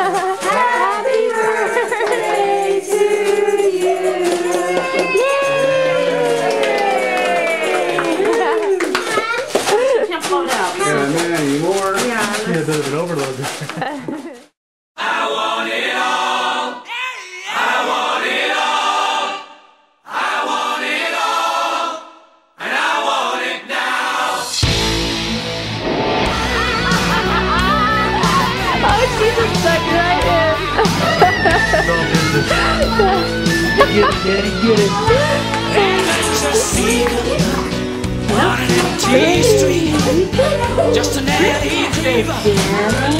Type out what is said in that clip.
Happy birthday to you. Can't blow it out. Yeah, man, anymore. Yeah, a bit of an overload. I want it all. I want it all. I want it all. And I want it now. Oh, Jesus stuck right in. Get it. And that's a secret. On an empty street. Just an alley fever.